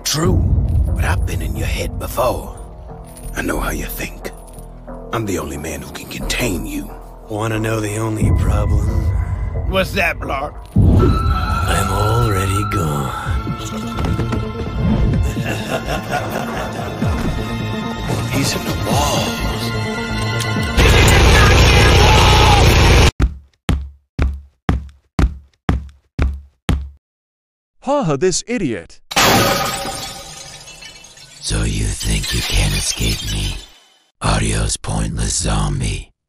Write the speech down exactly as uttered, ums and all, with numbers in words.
true, but I've been in your head before. I know how you think. I'm the only man who can contain you. Wanna know the only problem? What's that, Blark? I'm already gone. He's in the walls. Haha, this idiot. So you think you can't escape me? Adios, pointless zombie.